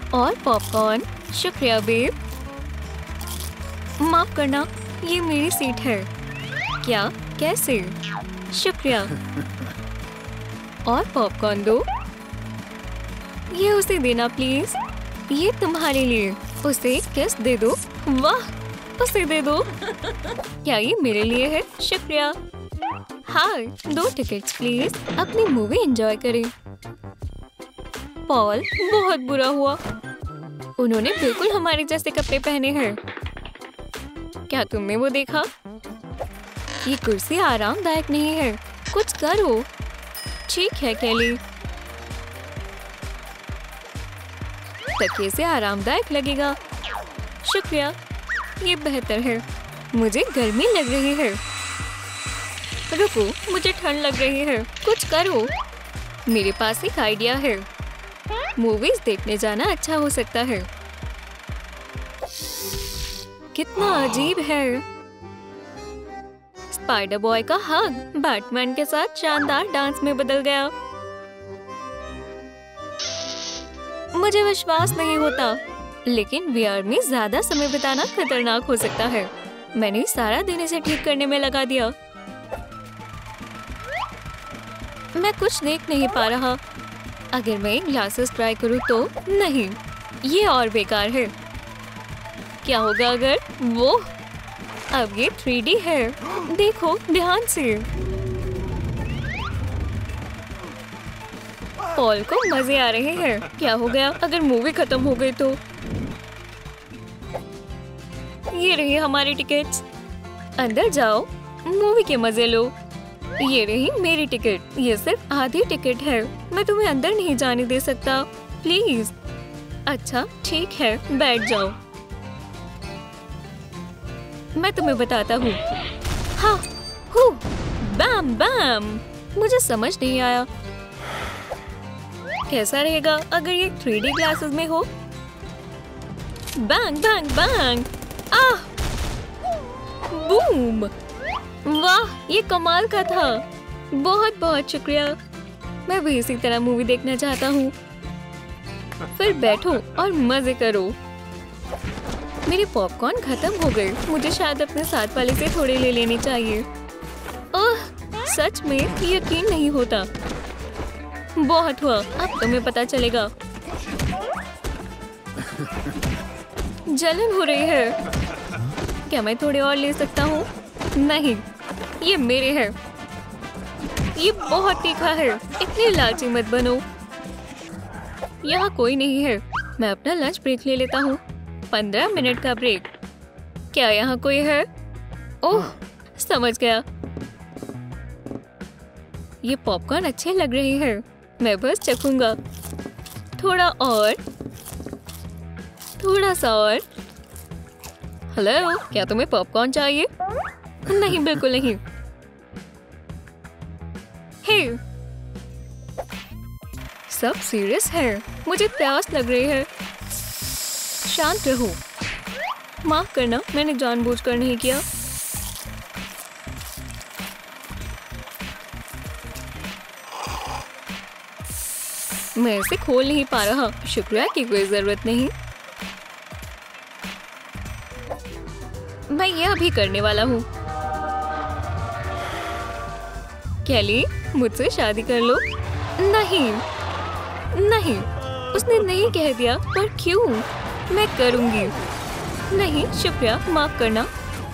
और पॉपकॉर्न। शुक्रिया बेब। माफ करना, ये मेरी सीट है। क्या? कैसे? शुक्रिया। और पॉपकॉर्न दो। ये उसे देना प्लीज। ये तुम्हारे लिए। उसे किस दे दो। वाह, उसे दे दो। क्या ये मेरे लिए है? शुक्रिया। हाँ, 2 टिकट्स प्लीज। अपनी मूवी एंजॉय करें। पॉल, बहुत बुरा हुआ। उन्होंने बिल्कुल हमारे जैसे कपड़े पहने हैं। क्या तुमने वो देखा? ये कुर्सी आरामदायक नहीं है। कुछ करो। ठीक है केली, तकिए से आरामदायक लगेगा। शुक्रिया, ये बेहतर है। मुझे गर्मी लग रही है। रुको, मुझे ठंड लग रही है। कुछ करो। मेरे पास एक आइडिया है। मूवीज देखने जाना अच्छा हो सकता है। कितना अजीब है। स्पाइडर बॉय का हग बैटमैन के साथ शानदार डांस में बदल गया। मुझे विश्वास नहीं होता, लेकिन वीआर में ज्यादा समय बिताना खतरनाक हो सकता है। मैंने सारा दिन इसे ठीक करने में लगा दिया। मैं कुछ देख नहीं पा रहा। अगर मैं ग्लासेस ट्राई करूँ तो नहीं, ये और बेकार है। क्या होगा अगर वो? अब ये 3D है। देखो ध्यान से। पॉल को मजे आ रहे हैं। क्या हो गया अगर मूवी खत्म हो गई तो? ये रही हमारी टिकट्स। अंदर जाओ, मूवी के मजे लो। ये रही मेरी टिकट। ये सिर्फ आधी टिकट है। मैं तुम्हें अंदर नहीं जाने दे सकता, प्लीज। अच्छा ठीक है, बैठ जाओ। मैं तुम्हें बताता हूँ। हाँ, हू, बैम बैम। मुझे समझ नहीं आया। कैसा रहेगा अगर ये 3D ग्लासेस में हो? Bang bang bang. Ah, boom. वाह, ये कमाल का था। बहुत बहुत शुक्रिया। मैं भी इसी तरह मूवी देखना चाहता हूँ। फिर बैठो और मजे करो। मेरे पॉपकॉर्न खत्म हो गए। मुझे शायद अपने साथ वाले से थोड़े ले लेने चाहिए। ओह, सच में यकीन नहीं होता। बहुत हुआ, अब तुम्हें पता चलेगा। जलन हो रही है। क्या मैं थोड़े और ले सकता हूँ? नहीं, ये मेरे हैं। ये बहुत तीखा है। इतनी लालची मत बनो। यहाँ कोई नहीं है। मैं अपना लंच ब्रेक ले लेता हूँ। 15 मिनट का ब्रेक। क्या यहाँ कोई है? ओह, समझ गया। ये पॉपकॉर्न अच्छे लग रहे हैं। मैं बस चखूंगा। थोड़ा और, थोड़ा सा और। हेलो, क्या तुम्हें पॉपकॉर्न चाहिए? नहीं, बिल्कुल नहीं। हे, सब सीरियस है। मुझे प्यास लग रही है। शांत रहो। माफ करना, मैंने जानबूझकर नहीं किया। मैं इसे खोल नहीं पा रहा। शुक्रिया की कोई जरूरत नहीं। मैं यह भी करने वाला हूँ। केली, मुझसे शादी कर लो। नहीं, नहीं, उसने नहीं कह दिया, पर क्यों? मैं करूंगी। नहीं, शुक्रिया, माफ करना।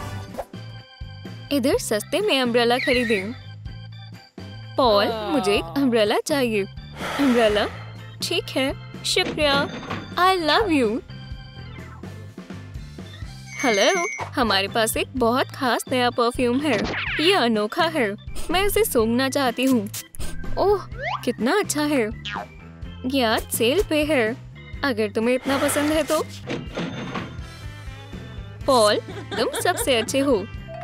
इधर सस्ते में अम्ब्रेला खरीदे। पॉल, मुझे एक अम्ब्रेला चाहिए। अम्ब्रेला? ठीक है, शुक्रिया। I love you. हेलो, हमारे पास एक बहुत खास नया परफ्यूम है। ये अनोखा है। मैं इसे सूंघना चाहती हूँ। ओह, कितना अच्छा है। ये आज सेल पे है। अगर तुम्हें इतना पसंद है तो। पॉल, तुम सबसे अच्छे हो।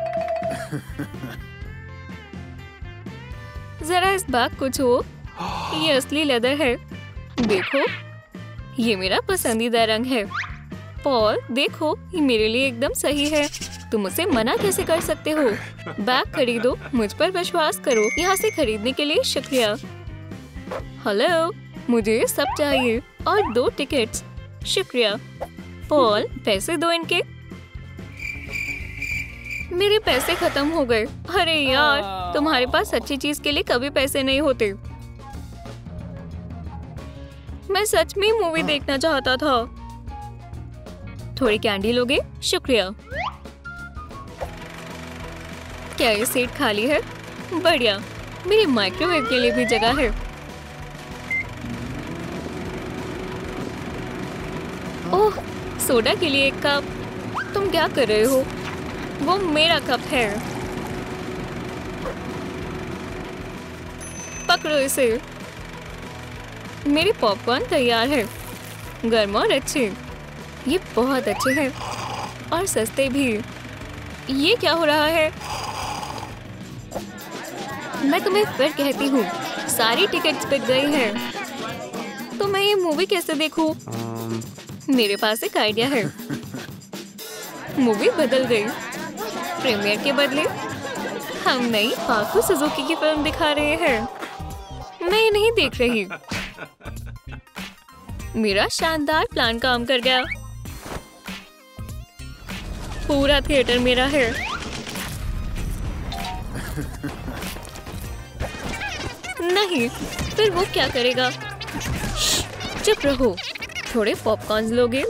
जरा इस बाग को छुओ। ये असली लेदर है। देखो, ये मेरा पसंदीदा रंग है। पॉल, देखो, ये मेरे लिए एकदम सही है। तुम उसे मना कैसे कर सकते हो? बैग खरीदो, मुझ पर विश्वास करो। यहाँ से खरीदने के लिए शुक्रिया। हेलो, मुझे सब चाहिए और 2 टिकट्स। शुक्रिया। पॉल, पैसे दो इनके। मेरे पैसे खत्म हो गए। अरे यार, तुम्हारे पास अच्छी चीज के लिए कभी पैसे नहीं होते। मैं सच में मूवी देखना चाहता था। थोड़ी कैंडी लोगे? शुक्रिया। क्या ये सीट खाली है? बढ़िया, मेरी माइक्रोवेव के लिए भी जगह है। ओह, सोडा के लिए एक कप। तुम क्या कर रहे हो? वो मेरा कप है। पकड़ो इसे। मेरे पॉपकॉर्न तैयार है, गर्म और अच्छे। ये बहुत अच्छे हैं और सस्ते भी। ये क्या हो रहा है? मैं तुम्हें फिर कहती हूँ, सारी टिकट्स बिक गई हैं। तो मैं ये मूवी कैसे देखूं? मेरे पास एक आइडिया है। मूवी बदल गई। प्रीमियर के बदले हम नई पाको सुजुकी की फिल्म दिखा रहे हैं। मैं ये नहीं देख रही। मेरा शानदार प्लान काम कर गया। पूरा थिएटर मेरा है। नहीं, फिर वो क्या करेगा? चुप रहो। थोड़े पॉपकॉर्न लोगे?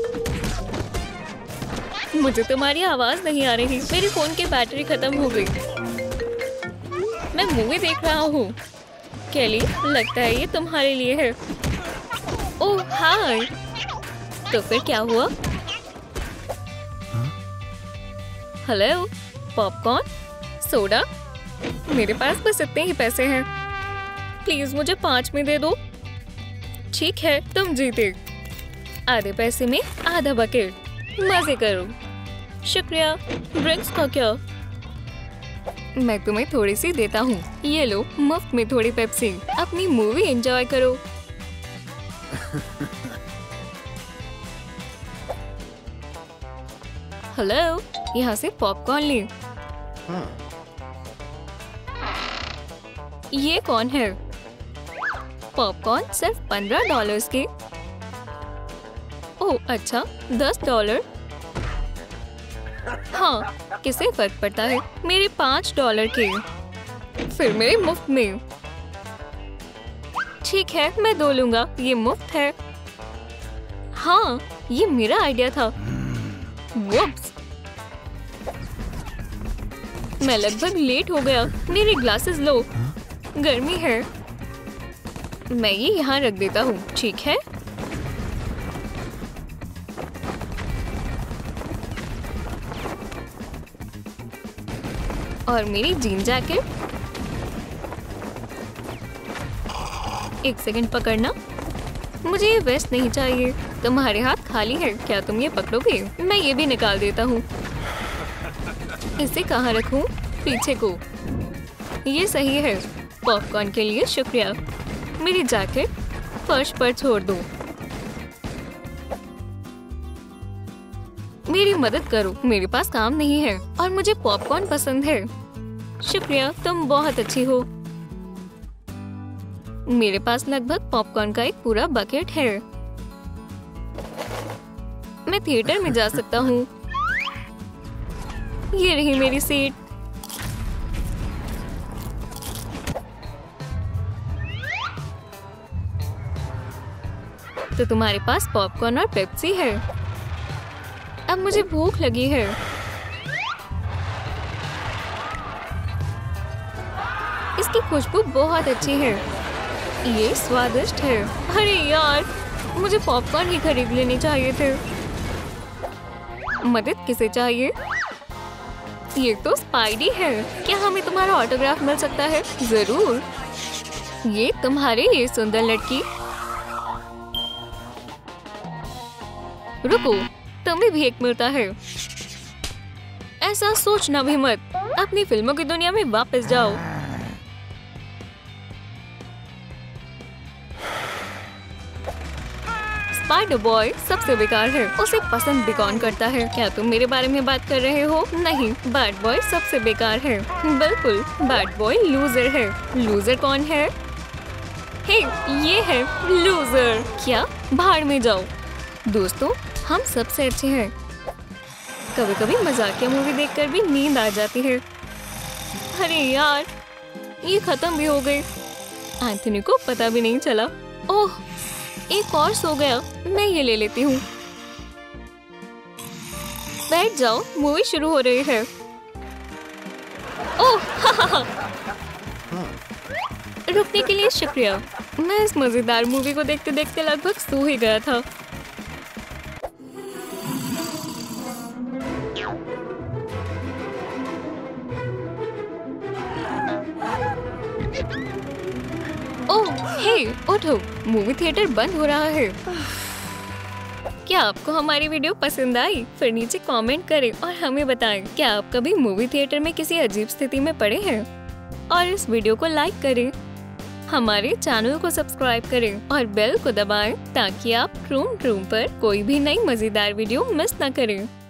मुझे तुम्हारी आवाज नहीं आ रही। मेरे फोन की बैटरी खत्म हो गई। मैं मूवी देख रहा हूँ। केली, लगता है ये तुम्हारे लिए है। ओह हाय, तो फिर क्या हुआ? Hello, popcorn, soda. मेरे पास बस इतने ही पैसे हैं। प्लीज मुझे 5 में दे दो। ठीक है, तुम जीते। आधे पैसे में आधा बकेट। मजे करो। शुक्रिया। ड्रिंक्स का क्या? मैं तुम्हें थोड़ी सी देता हूँ। ये लो, मुफ्त में थोड़ी पेप्सी। अपनी मूवी एंजॉय करो। हेलो, यहाँ से पॉपकॉर्न ले। ये कौन है? पॉपकॉर्न सिर्फ $15 के। ओह अच्छा, $10। हाँ, किसे फर्क पड़ता है? मेरे $5 के। फिर मेरे मुफ्त में। ठीक है, मैं 2 लूंगा। ये मुफ्त है। हाँ, ये मेरा आइडिया था। वुप्स, मैं लगभग लेट हो गया। मेरे ग्लासेस लो, गर्मी है। मैं ये यहाँ रख देता हूँ, ठीक है? और मेरी जीन जैकेट। एक सेकंड पकड़ना। मुझे ये वेस्ट नहीं चाहिए। तुम्हारे हाथ खाली है, क्या तुम ये पकड़ोगे? मैं ये भी निकाल देता हूँ। इसे कहाँ रखूँ? पीछे को। ये सही है। पॉपकॉर्न के लिए शुक्रिया। मेरी जैकेट फर्श पर छोड़ दो। मेरी मदद करो, मेरे पास काम नहीं है और मुझे पॉपकॉर्न पसंद है। शुक्रिया, तुम बहुत अच्छी हो। मेरे पास लगभग पॉपकॉर्न का एक पूरा बकेट है। मैं थिएटर में जा सकता हूँ। ये रही मेरी सीट। तो तुम्हारे पास पॉपकॉर्न और पेप्सी है। अब मुझे भूख लगी है। इसकी खुशबू बहुत अच्छी है। ये स्वादिष्ट है। अरे यार, मुझे पॉपकॉर्न ही खरीद लेने चाहिए थे। मदद किसे चाहिए? ये तो स्पाइडी है। क्या हमें तुम्हारा ऑटोग्राफ मिल सकता है? जरूर। ये तुम्हारे ये सुंदर लड़की। रुको, तुम्हें भी एक मिलता है। ऐसा सोचना भी मत। अपनी फिल्मों की दुनिया में वापस जाओ। स्पाइडर बॉय सबसे बेकार है। उसे पसंद भी कौन करता है? क्या तुम मेरे बारे में बात कर रहे हो? नहीं, बैड बॉय सबसे बेकार है। बिल्कुल, बैड बॉय लूजर है। लूजर कौन है? हे, ये है लूजर। क्या? भाड़ में जाओ। दोस्तों, हम सबसे अच्छे हैं। कभी कभी मजाकिया मूवी देखकर भी नींद आ जाती है। अरे यार, ये खत्म भी हो गई। एंथनी को पता भी नहीं चला। ओह, एक और सो गया। मैं ये ले लेती हूँ। बैठ जाओ, मूवी शुरू हो रही है। ओह, रुकने के लिए शुक्रिया। मैं इस मजेदार मूवी को देखते देखते लगभग सो ही गया था। ओह, हे, उठो, मूवी थिएटर बंद हो रहा है। क्या आपको हमारी वीडियो पसंद आई? फिर नीचे कमेंट करें और हमें बताएं, क्या आप कभी मूवी थिएटर में किसी अजीब स्थिति में पड़े हैं? और इस वीडियो को लाइक करें, हमारे चैनल को सब्सक्राइब करें और बेल को दबाएं ताकि आप ट्रूम पर कोई भी नई मजेदार वीडियो मिस न करें।